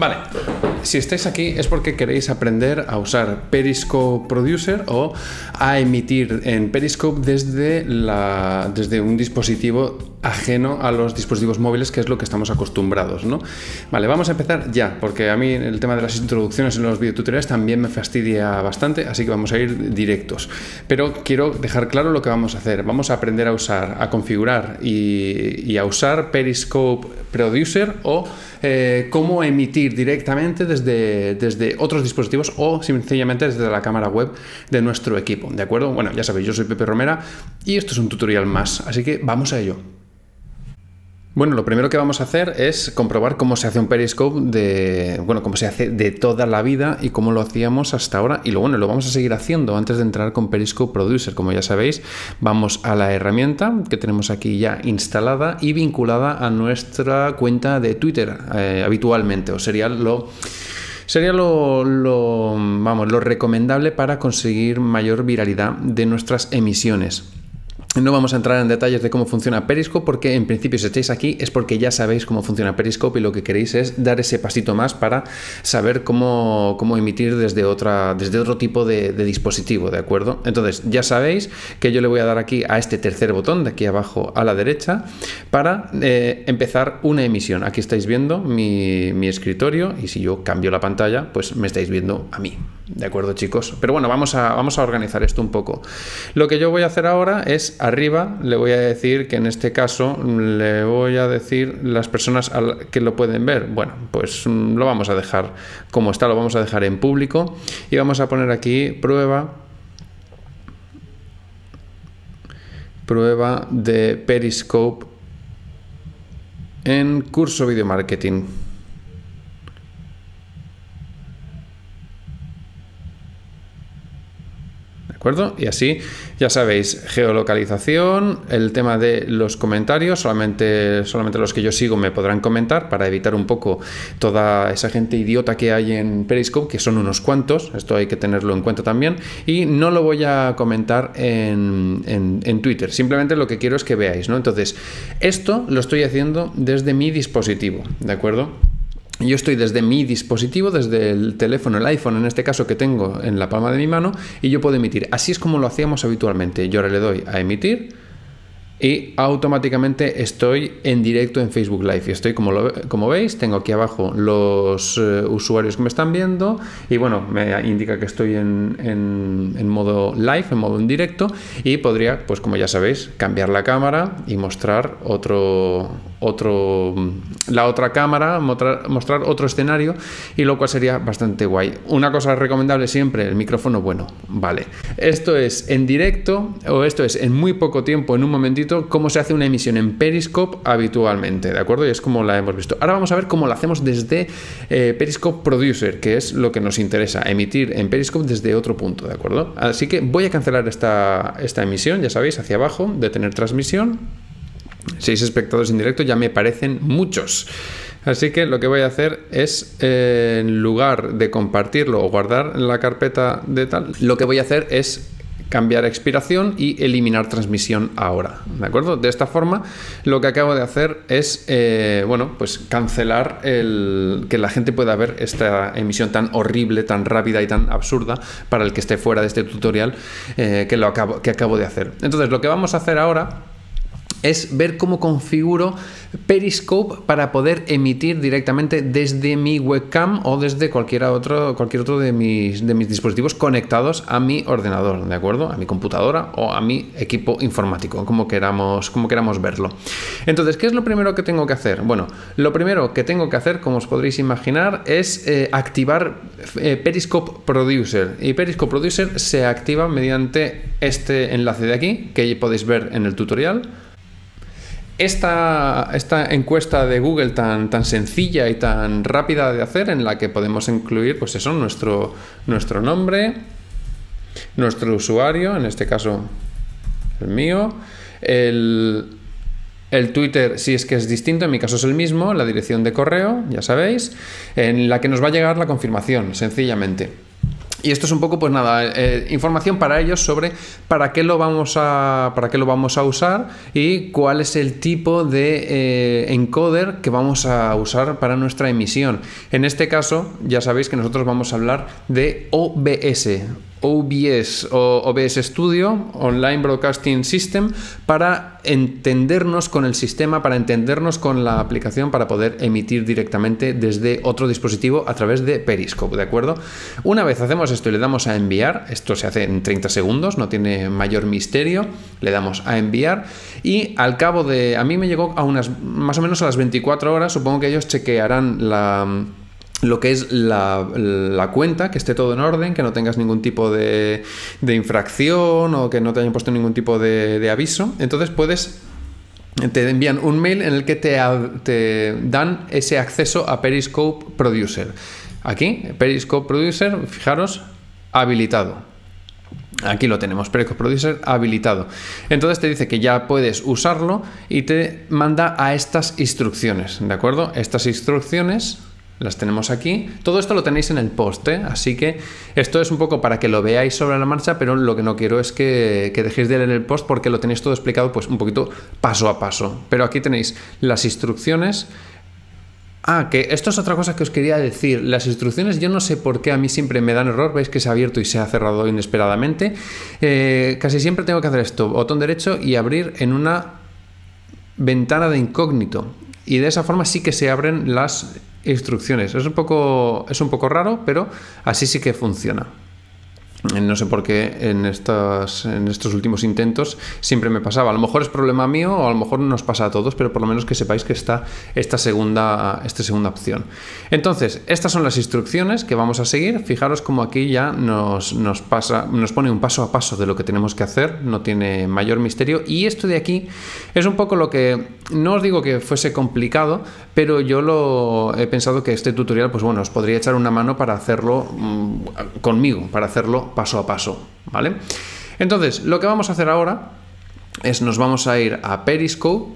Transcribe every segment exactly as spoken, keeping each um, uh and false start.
Vale, si estáis aquí es porque queréis aprender a usar Periscope Producer o a emitir en Periscope desde, la, desde un dispositivo ajeno a los dispositivos móviles, que es lo que estamos acostumbrados, ¿no? Vale, vamos a empezar ya, porque a mí el tema de las introducciones en los videotutoriales también me fastidia bastante, así que vamos a ir directos. Pero quiero dejar claro lo que vamos a hacer. Vamos a aprender a usar, a configurar y, y a usar Periscope Producer o eh, cómo emitir directamente desde, desde otros dispositivos o sencillamente desde la cámara web de nuestro equipo, ¿de acuerdo? Bueno, ya sabéis, yo soy Pepe Romera y esto es un tutorial más, así que vamos a ello. Bueno, lo primero que vamos a hacer es comprobar cómo se hace un Periscope de, bueno, cómo se hace de toda la vida y cómo lo hacíamos hasta ahora. Y lo bueno, lo vamos a seguir haciendo antes de entrar con Periscope Producer. Como ya sabéis, vamos a la herramienta que tenemos aquí ya instalada y vinculada a nuestra cuenta de Twitter eh, habitualmente, o sería lo... Sería lo, lo, vamos, lo recomendable para conseguir mayor viralidad de nuestras emisiones. No vamos a entrar en detalles de cómo funciona Periscope porque en principio si estáis aquí es porque ya sabéis cómo funciona Periscope y lo que queréis es dar ese pasito más para saber cómo, cómo emitir desde, otra, desde otro tipo de, de dispositivo, ¿de acuerdo? Entonces ya sabéis que yo le voy a dar aquí a este tercer botón de aquí abajo a la derecha para eh, empezar una emisión. Aquí estáis viendo mi, mi escritorio y si yo cambio la pantalla pues me estáis viendo a mí. ¿De acuerdo, chicos? Pero bueno, vamos a, vamos a organizar esto un poco. Lo que yo voy a hacer ahora es, arriba, le voy a decir que en este caso, le voy a decir las personas que lo pueden ver. Bueno, pues lo vamos a dejar como está, lo vamos a dejar en público y vamos a poner aquí prueba, prueba de Periscope en curso video marketing. ¿De acuerdo? Y así, ya sabéis, geolocalización, el tema de los comentarios, solamente, solamente los que yo sigo me podrán comentar para evitar un poco toda esa gente idiota que hay en Periscope, que son unos cuantos, esto hay que tenerlo en cuenta también, y no lo voy a comentar en, en, en Twitter, simplemente lo que quiero es que veáis, ¿no? Entonces, esto lo estoy haciendo desde mi dispositivo, ¿de acuerdo? Yo estoy desde mi dispositivo, desde el teléfono, el iPhone en este caso que tengo en la palma de mi mano y yo puedo emitir. Así es como lo hacíamos habitualmente. Yo ahora le doy a emitir y automáticamente estoy en directo en Facebook Live. Y estoy, como, lo, como veis, tengo aquí abajo los uh, usuarios que me están viendo y bueno, me indica que estoy en, en, en modo live, en modo en directo y podría, pues como ya sabéis, cambiar la cámara y mostrar otro... otro la otra cámara, mostrar, mostrar otro escenario y lo cual sería bastante guay. Una cosa recomendable siempre, el micrófono bueno, vale. Esto es en directo o esto es en muy poco tiempo, en un momentito, cómo se hace una emisión en Periscope habitualmente, ¿de acuerdo? Y es como la hemos visto. Ahora vamos a ver cómo lo hacemos desde eh, Periscope Producer, que es lo que nos interesa, emitir en Periscope desde otro punto, ¿de acuerdo? Así que voy a cancelar esta, esta emisión, ya sabéis, hacia abajo, detener transmisión. Seis espectadores en directo ya me parecen muchos. Así que lo que voy a hacer es, eh, en lugar de compartirlo o guardar en la carpeta de tal, lo que voy a hacer es cambiar expiración y eliminar transmisión ahora, ¿de acuerdo? De esta forma, lo que acabo de hacer es, eh, bueno, pues cancelar el que la gente pueda ver esta emisión tan horrible, tan rápida y tan absurda para el que esté fuera de este tutorial eh, que, lo acabo, que acabo de hacer. Entonces, lo que vamos a hacer ahora es ver cómo configuro Periscope para poder emitir directamente desde mi webcam o desde cualquier otro, cualquier otro de mis, de mis dispositivos conectados a mi ordenador, ¿de acuerdo? A mi computadora o a mi equipo informático, como queramos, como queramos verlo. Entonces, ¿qué es lo primero que tengo que hacer? Bueno, lo primero que tengo que hacer, como os podréis imaginar, es eh, activar eh, Periscope Producer. Y Periscope Producer se activa mediante este enlace de aquí, que podéis ver en el tutorial. Esta, esta encuesta de Google tan, tan sencilla y tan rápida de hacer, en la que podemos incluir, pues eso, nuestro, nuestro nombre, nuestro usuario, en este caso el mío, el, el Twitter, si es que es distinto, en mi caso es el mismo, la dirección de correo, ya sabéis, en la que nos va a llegar la confirmación, sencillamente. Y esto es un poco, pues nada, eh, información para ellos sobre para qué lo vamos a, para qué lo vamos a usar y cuál es el tipo de eh, encoder que vamos a usar para nuestra emisión. En este caso, ya sabéis que nosotros vamos a hablar de O B S. O B S o O B S Studio, Online Broadcasting System, para entendernos con el sistema, para entendernos con la aplicación, para poder emitir directamente desde otro dispositivo a través de Periscope, ¿de acuerdo? Una vez hacemos esto y le damos a enviar, esto se hace en treinta segundos, no tiene mayor misterio, le damos a enviar y al cabo de, a mí me llegó a unas, más o menos a las veinticuatro horas, supongo que ellos chequearán la... lo que es la, la cuenta, que esté todo en orden, que no tengas ningún tipo de, de infracción o que no te hayan puesto ningún tipo de, de aviso. Entonces puedes, te envían un mail en el que te, te dan ese acceso a Periscope Producer. Aquí, Periscope Producer, fijaros, habilitado. Aquí lo tenemos, Periscope Producer habilitado. Entonces te dice que ya puedes usarlo y te manda a estas instrucciones, ¿de acuerdo? Estas instrucciones las tenemos aquí. Todo esto lo tenéis en el post, ¿eh? Así que esto es un poco para que lo veáis sobre la marcha, pero lo que no quiero es que, que dejéis de leer el post porque lo tenéis todo explicado pues un poquito paso a paso. Pero aquí tenéis las instrucciones. Ah, que esto es otra cosa que os quería decir. Las instrucciones, yo no sé por qué a mí siempre me dan error. Veis que se ha abierto y se ha cerrado inesperadamente. Eh, casi siempre tengo que hacer esto, botón derecho y abrir en una ventana de incógnito. Y de esa forma sí que se abren las instrucciones. Es un poco, es un poco raro, pero así sí que funciona. No sé por qué en estos, en estos últimos intentos siempre me pasaba. A lo mejor es problema mío o a lo mejor nos pasa a todos, pero por lo menos que sepáis que está esta segunda, esta segunda opción. Entonces, estas son las instrucciones que vamos a seguir. Fijaros como aquí ya nos, nos, pasa, nos pone un paso a paso de lo que tenemos que hacer. No tiene mayor misterio. Y esto de aquí es un poco lo que, no os digo que fuese complicado, pero yo lo he pensado que este tutorial, pues bueno, os podría echar una mano para hacerlo mmm, conmigo, para hacerlo paso a paso, ¿vale? Entonces, lo que vamos a hacer ahora es nos vamos a ir a Periscope,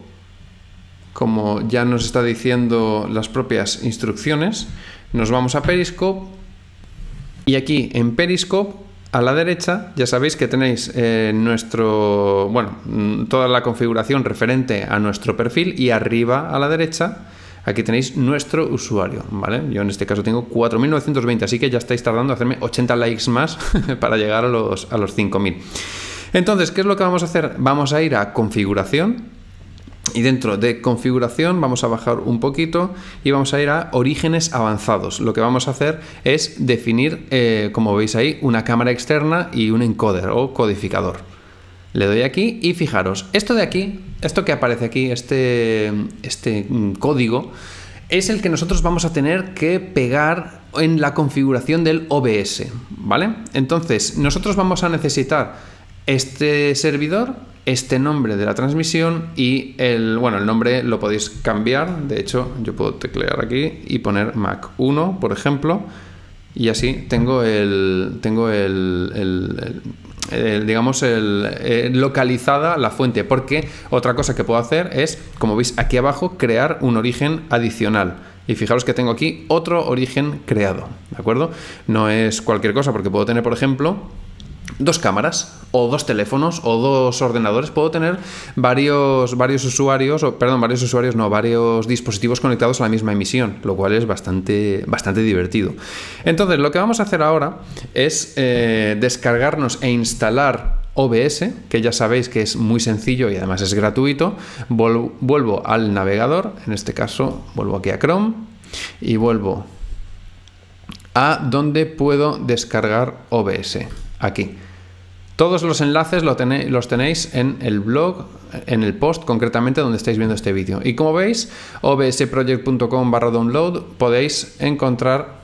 como ya nos está diciendo las propias instrucciones, nos vamos a Periscope y aquí en Periscope a la derecha ya sabéis que tenéis eh, nuestro, bueno, toda la configuración referente a nuestro perfil y arriba a la derecha aquí tenéis nuestro usuario, ¿vale? Yo en este caso tengo cuatro mil novecientos veinte, así que ya estáis tardando en hacerme ochenta likes más para llegar a los, a los cinco mil. Entonces, ¿qué es lo que vamos a hacer? Vamos a ir a configuración y dentro de configuración vamos a bajar un poquito y vamos a ir a orígenes avanzados. Lo que vamos a hacer es definir, eh, como veis ahí, una cámara externa y un encoder o codificador. Le doy aquí y fijaros, esto de aquí, esto que aparece aquí, este, este código, es el que nosotros vamos a tener que pegar en la configuración del O B S, ¿vale? Entonces, nosotros vamos a necesitar este servidor, este nombre de la transmisión y el, bueno, el nombre lo podéis cambiar. De hecho, yo puedo teclear aquí y poner Mac uno, por ejemplo, y así tengo el, tengo el, el, el Eh, digamos, el, eh, localizada la fuente, porque otra cosa que puedo hacer es, como veis aquí abajo, crear un origen adicional. Y fijaros que tengo aquí otro origen creado, ¿de acuerdo? No es cualquier cosa, porque puedo tener, por ejemplo, dos cámaras o dos teléfonos o dos ordenadores. Puedo tener varios, varios usuarios, o perdón, varios usuarios, no, varios dispositivos conectados a la misma emisión, lo cual es bastante, bastante divertido. Entonces, lo que vamos a hacer ahora es eh, descargarnos e instalar O B S, que ya sabéis que es muy sencillo y además es gratuito. Vuelvo, vuelvo al navegador, en este caso vuelvo aquí a Chrome y vuelvo a donde puedo descargar O B S. Aquí. Todos los enlaces lo tenéis, los tenéis en el blog, en el post concretamente donde estáis viendo este vídeo. Y como veis, obsproject punto com barra download podéis encontrar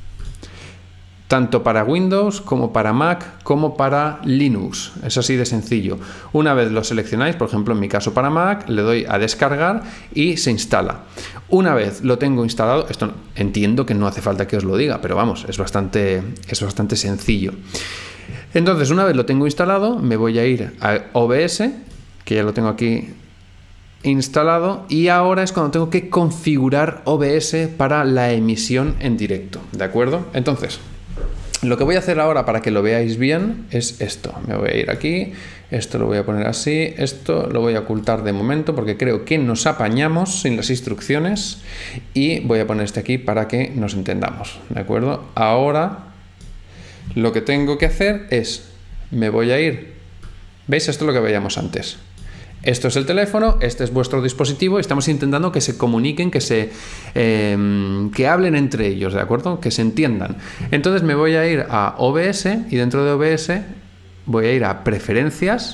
tanto para Windows como para Mac como para Linux. Es así de sencillo. Una vez lo seleccionáis, por ejemplo en mi caso para Mac, le doy a descargar y se instala. Una vez lo tengo instalado, esto entiendo que no hace falta que os lo diga, pero vamos, es bastante, es bastante sencillo. Entonces, una vez lo tengo instalado, me voy a ir a O B S, que ya lo tengo aquí instalado, y ahora es cuando tengo que configurar O B S para la emisión en directo, ¿de acuerdo? Entonces, Lo que voy a hacer ahora para que lo veáis bien es esto. Me voy a ir aquí, esto lo voy a poner así, esto lo voy a ocultar de momento porque creo que nos apañamos sin las instrucciones, y voy a poner este aquí para que nos entendamos, ¿de acuerdo? Ahora lo que tengo que hacer es, me voy a ir, ¿veis? Esto es lo que veíamos antes. Esto es el teléfono, este es vuestro dispositivo, y estamos intentando que se comuniquen, que se eh, que hablen entre ellos, ¿de acuerdo? Que se entiendan. Entonces me voy a ir a O B S, y dentro de O B S voy a ir a Preferencias,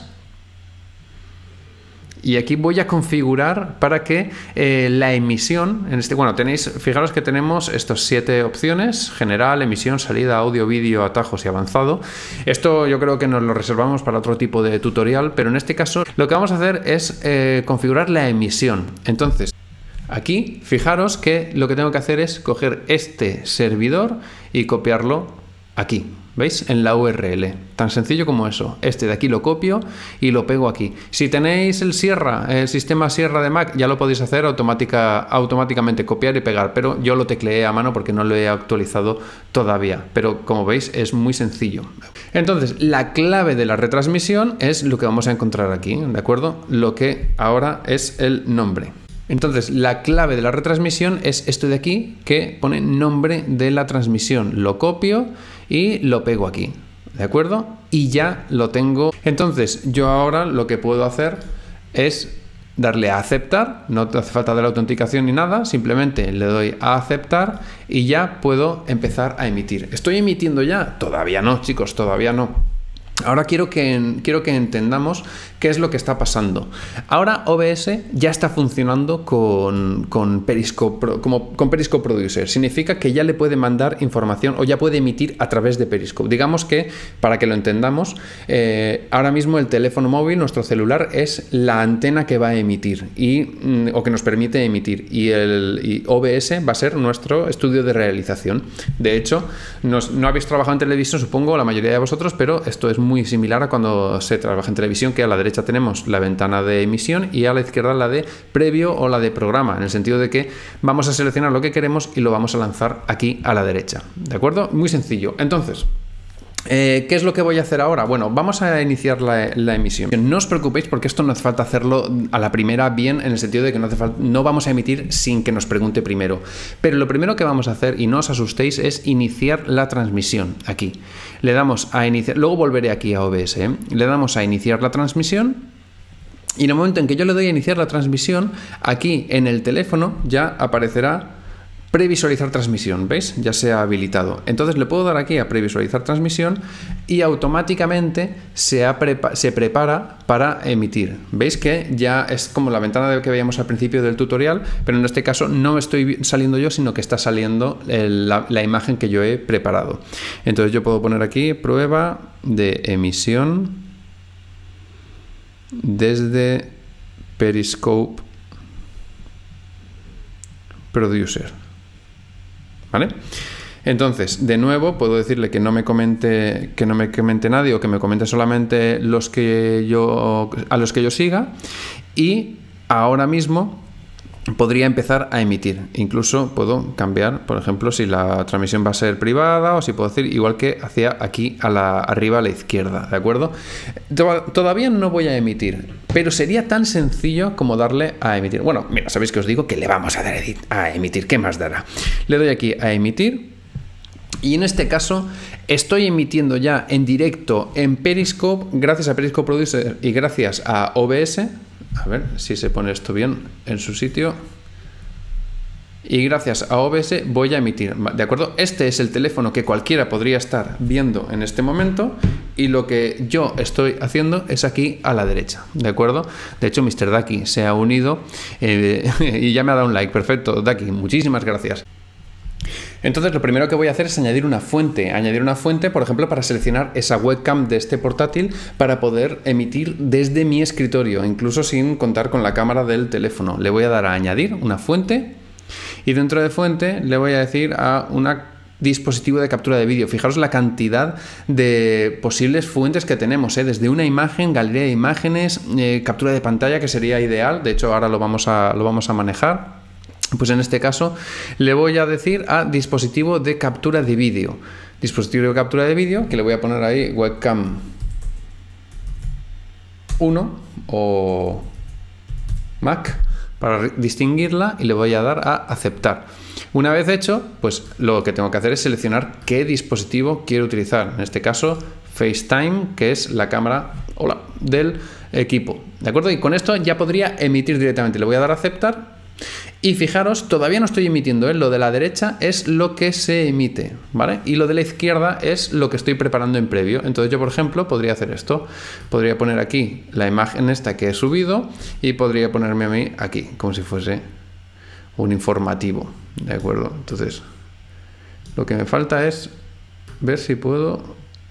y aquí voy a configurar para que eh, la emisión, en este, bueno, tenéis, fijaros que tenemos estas siete opciones: general, emisión, salida, audio, vídeo, atajos y avanzado. Esto yo creo que nos lo reservamos para otro tipo de tutorial, pero en este caso lo que vamos a hacer es eh, configurar la emisión. Entonces, aquí, fijaros que lo que tengo que hacer es coger este servidor y copiarlo aquí. ¿Veis? En la U R L. Tan sencillo como eso. Este de aquí lo copio y lo pego aquí. Si tenéis el Sierra, el sistema Sierra de Mac, ya lo podéis hacer automática, automáticamente, copiar y pegar, pero yo lo tecleé a mano porque no lo he actualizado todavía. Pero como veis es muy sencillo. Entonces, la clave de la retransmisión es lo que vamos a encontrar aquí, ¿de acuerdo? Lo que ahora es el nombre. Entonces, la clave de la retransmisión es esto de aquí, que pone nombre de la transmisión. Lo copio y lo pego aquí, ¿de acuerdo? Y ya lo tengo. Entonces, yo ahora lo que puedo hacer es darle a aceptar. No hace falta de la autenticación ni nada, simplemente le doy a aceptar y ya puedo empezar a emitir. ¿Estoy emitiendo ya? Todavía no, chicos, todavía no. Ahora quiero que, quiero que entendamos qué es lo que está pasando. Ahora O B S ya está funcionando con, con, Periscope, como, con Periscope Producer. Significa que ya le puede mandar información o ya puede emitir a través de Periscope. Digamos que, para que lo entendamos, eh, ahora mismo el teléfono móvil, nuestro celular, es la antena que va a emitir y, o que nos permite emitir. Y, el, y O B S va a ser nuestro estudio de realización. De hecho, nos, no habéis trabajado en televisión, supongo, la mayoría de vosotros, pero esto es muy similar a cuando se trabaja en televisión, que a la derecha tenemos la ventana de emisión y a la izquierda la de previo o la de programa, en el sentido de que vamos a seleccionar lo que queremos y lo vamos a lanzar aquí a la derecha, ¿de acuerdo? Muy sencillo. Entonces, Eh, ¿qué es lo que voy a hacer ahora? Bueno, vamos a iniciar la, la emisión. No os preocupéis porque esto no hace falta hacerlo a la primera bien, en el sentido de que no, hace falta, no vamos a emitir sin que nos pregunte primero. Pero lo primero que vamos a hacer, y no os asustéis, es iniciar la transmisión aquí. Le damos a iniciar, luego volveré aquí a O B S, ¿eh? Le damos a iniciar la transmisión. Y en el momento en que yo le doy a iniciar la transmisión, aquí en el teléfono ya aparecerá previsualizar transmisión, ¿veis? Ya se ha habilitado. Entonces le puedo dar aquí a previsualizar transmisión y automáticamente se, ha prepa se prepara para emitir. ¿Veis que ya es como la ventana que veíamos al principio del tutorial? Pero en este caso no estoy saliendo yo, sino que está saliendo el, la, la imagen que yo he preparado. Entonces yo puedo poner aquí prueba de emisión desde Periscope Producer. ¿Vale? Entonces, de nuevo, puedo decirle que no me comente, que no me comente nadie, o que me comente solamente los que yo, a los que yo siga, y ahora mismo podría empezar a emitir. Incluso puedo cambiar, por ejemplo, si la transmisión va a ser privada, o si puedo decir igual que hacía aquí a la, arriba a la izquierda, ¿de acuerdo? Todavía no voy a emitir, pero sería tan sencillo como darle a emitir. Bueno, mira, sabéis que os digo que le vamos a dar a emitir. ¿Qué más dará? Le doy aquí a emitir. Y en este caso estoy emitiendo ya en directo en Periscope, gracias a Periscope Producer y gracias a O B S. A ver si se pone esto bien en su sitio. Y gracias a O B S voy a emitir, ¿de acuerdo? Este es el teléfono que cualquiera podría estar viendo en este momento, y lo que yo estoy haciendo es aquí a la derecha, ¿de acuerdo? De hecho, mister Daki se ha unido eh, y ya me ha dado un like. Perfecto, Daki, muchísimas gracias. Entonces lo primero que voy a hacer es añadir una fuente, añadir una fuente, por ejemplo, para seleccionar esa webcam de este portátil para poder emitir desde mi escritorio, incluso sin contar con la cámara del teléfono. Le voy a dar a añadir una fuente y dentro de fuente le voy a decir a un dispositivo de captura de vídeo. Fijaros la cantidad de posibles fuentes que tenemos, ¿eh? Desde una imagen, galería de imágenes, eh, captura de pantalla, que sería ideal. De hecho, ahora lo vamos a, lo vamos a manejar. Pues en este caso le voy a decir a dispositivo de captura de vídeo. Dispositivo de captura de vídeo, que le voy a poner ahí webcam uno o Mac para distinguirla, y le voy a dar a aceptar. Una vez hecho, pues lo que tengo que hacer es seleccionar qué dispositivo quiero utilizar. En este caso, FaceTime, que es la cámara hola, del equipo. ¿De acuerdo? Y con esto ya podría emitir directamente. Le voy a dar a aceptar. Y fijaros, todavía no estoy emitiendo, ¿eh? Lo de la derecha es lo que se emite, ¿vale? Y lo de la izquierda es lo que estoy preparando en previo. Entonces yo, por ejemplo, podría hacer esto. Podría poner aquí la imagen esta que he subido y podría ponerme a mí aquí, como si fuese un informativo, ¿de acuerdo? Entonces, lo que me falta es ver si puedo...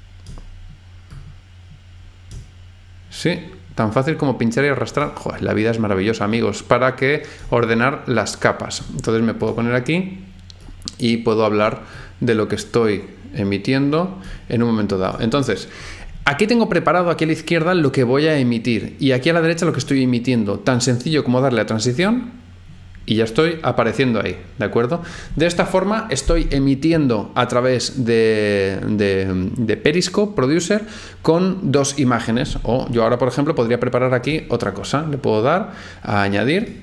Sí. Tan fácil como pinchar y arrastrar. Joder, la vida es maravillosa, amigos, para que ordenar las capas. Entonces me puedo poner aquí y puedo hablar de lo que estoy emitiendo en un momento dado. Entonces, aquí tengo preparado aquí a la izquierda lo que voy a emitir y aquí a la derecha lo que estoy emitiendo. Tan sencillo como darle a transición y ya estoy apareciendo ahí, ¿de acuerdo? De esta forma estoy emitiendo a través de, de, de Periscope Producer con dos imágenes. O yo ahora, por ejemplo, podría preparar aquí otra cosa. Le puedo dar a añadir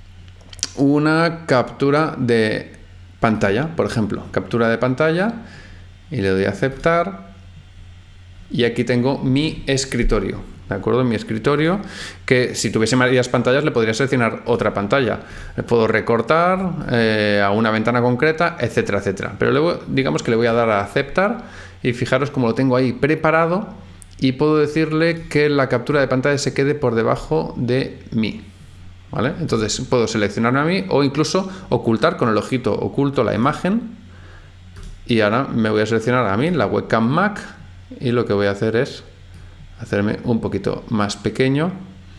una captura de pantalla, por ejemplo. Captura de pantalla y le doy a aceptar. Y aquí tengo mi escritorio. ¿De acuerdo? En mi escritorio, que si tuviese varias pantallas le podría seleccionar otra pantalla. Le puedo recortar eh, a una ventana concreta, etcétera, etcétera. Pero luego, digamos que le voy a dar a aceptar y fijaros cómo lo tengo ahí preparado y puedo decirle que la captura de pantalla se quede por debajo de mí. ¿Vale? Entonces puedo seleccionarme a mí o incluso ocultar con el ojito oculto la imagen y ahora me voy a seleccionar a mí la webcam Mac y lo que voy a hacer es hacerme un poquito más pequeño.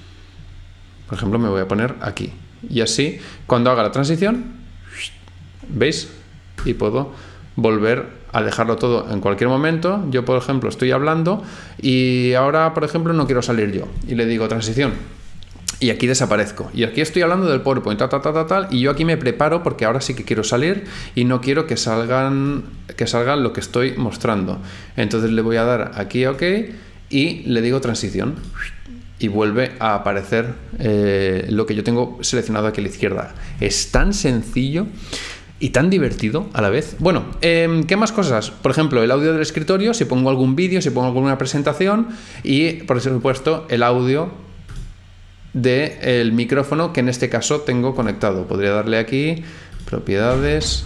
Por ejemplo, me voy a poner aquí. Y así, cuando haga la transición, ¿veis? Y puedo volver a dejarlo todo en cualquier momento. Yo, por ejemplo, estoy hablando y ahora, por ejemplo, no quiero salir yo. Y le digo transición. Y aquí desaparezco. Y aquí estoy hablando del PowerPoint, tal, tal, tal, tal, y yo aquí me preparo porque ahora sí que quiero salir y no quiero que salgan, que salgan lo que estoy mostrando. Entonces le voy a dar aquí a OK y le digo transición y vuelve a aparecer eh, lo que yo tengo seleccionado aquí a la izquierda. Es tan sencillo y tan divertido a la vez. Bueno, eh, ¿qué más cosas? Por ejemplo, el audio del escritorio, si pongo algún vídeo, si pongo alguna presentación y, por supuesto, el audio del micrófono que en este caso tengo conectado. Podría darle aquí, propiedades,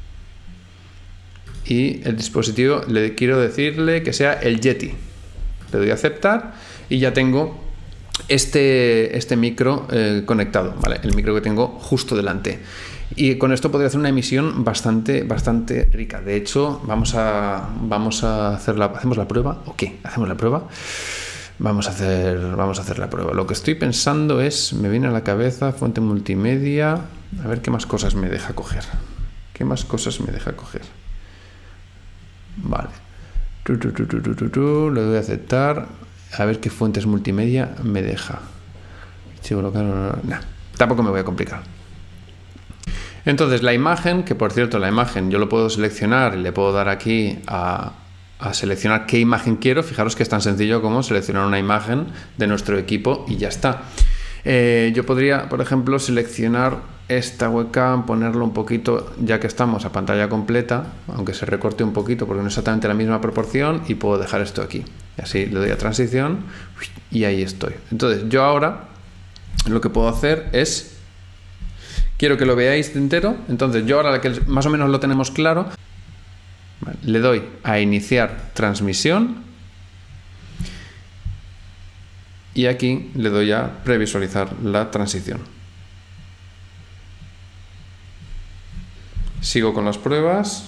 y el dispositivo le quiero decirle que sea el Yeti. Le doy a aceptar y ya tengo este, este micro eh, conectado, ¿vale? El micro que tengo justo delante. Y con esto podría hacer una emisión bastante, bastante rica. De hecho, vamos a, vamos a hacer la, ¿hacemos la prueba? ¿O qué? ¿Hacemos la prueba? Vamos a hacer, vamos a hacer la prueba. Lo que estoy pensando es, me viene a la cabeza, fuente multimedia. A ver qué más cosas me deja coger. ¿Qué más cosas me deja coger? Vale. Tu, tu, tu, tu, tu, tu, tu. Le doy a aceptar. A ver qué fuentes multimedia me deja. Archivo local. No, no, no. Tampoco me voy a complicar. Entonces la imagen, que por cierto la imagen yo lo puedo seleccionar y le puedo dar aquí a, a seleccionar qué imagen quiero. Fijaros que es tan sencillo como seleccionar una imagen de nuestro equipo y ya está. Eh, yo podría, por ejemplo, seleccionar esta webcam, ponerlo un poquito, ya que estamos a pantalla completa, aunque se recorte un poquito porque no es exactamente la misma proporción, y puedo dejar esto aquí. Y así le doy a transición y ahí estoy. Entonces yo ahora lo que puedo hacer es, quiero que lo veáis entero, entonces yo ahora que más o menos lo tenemos claro, vale, le doy a iniciar transmisión. Y aquí le doy a previsualizar la transición. Sigo con las pruebas.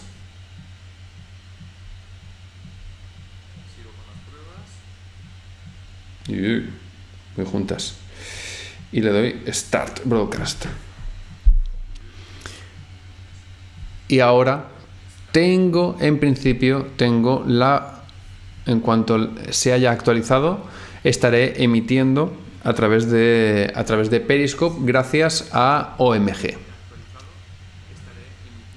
Sigo con las pruebas. Y muy juntas. Y le doy Start Broadcast. Y ahora tengo, en principio, tengo la, en cuanto se haya actualizado, estaré emitiendo a través de, a través de Periscope gracias a O M G.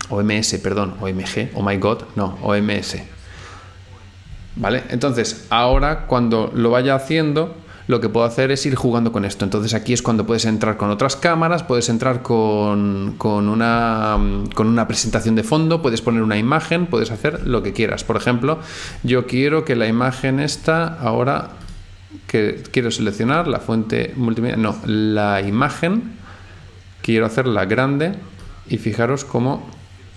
O M S, perdón, O M G, oh my god, no, O M S. ¿Vale? Entonces, ahora cuando lo vaya haciendo, lo que puedo hacer es ir jugando con esto. Entonces aquí es cuando puedes entrar con otras cámaras, puedes entrar con, con, una, con una presentación de fondo, puedes poner una imagen, puedes hacer lo que quieras. Por ejemplo, yo quiero que la imagen esta, ahora que quiero seleccionar la fuente multimedia, no, la imagen, quiero hacerla grande y fijaros cómo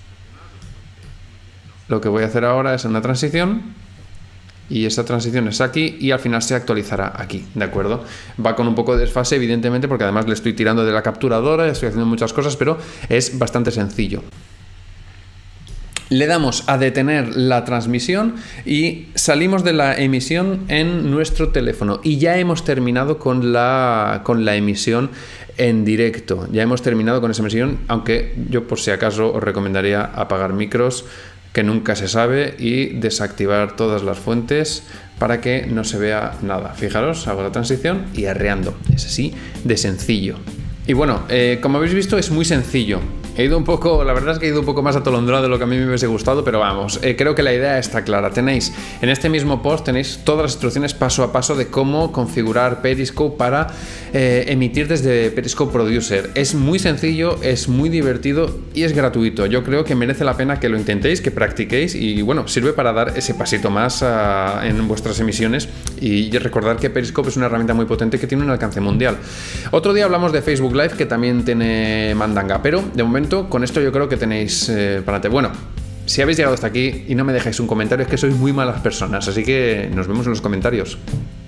lo que voy a hacer ahora es una transición. Y esta transición es aquí y al final se actualizará aquí, ¿de acuerdo? Va con un poco de desfase, evidentemente, porque además le estoy tirando de la capturadora, estoy haciendo muchas cosas, pero es bastante sencillo. Le damos a detener la transmisión y salimos de la emisión en nuestro teléfono. Y ya hemos terminado con la, con la emisión en directo. Ya hemos terminado con esa emisión, aunque yo por si acaso os recomendaría apagar micros, que nunca se sabe, y desactivar todas las fuentes para que no se vea nada. Fijaros, hago la transición y arreando. Es así de sencillo. Y bueno, eh, como habéis visto, es muy sencillo. He ido un poco, la verdad es que he ido un poco más atolondrado de lo que a mí me hubiese gustado, pero vamos, eh, creo que la idea está clara. Tenéis, en este mismo post tenéis todas las instrucciones paso a paso de cómo configurar Periscope para eh, emitir desde Periscope Producer. Es muy sencillo, es muy divertido y es gratuito. Yo creo que merece la pena que lo intentéis, que practiquéis y bueno, sirve para dar ese pasito más uh, en vuestras emisiones y recordar que Periscope es una herramienta muy potente que tiene un alcance mundial. Otro día hablamos de Facebook Live, que también tiene mandanga, pero de momento con esto yo creo que tenéis eh, para adelante. Bueno, si habéis llegado hasta aquí y no me dejáis un comentario, es que sois muy malas personas, así que nos vemos en los comentarios.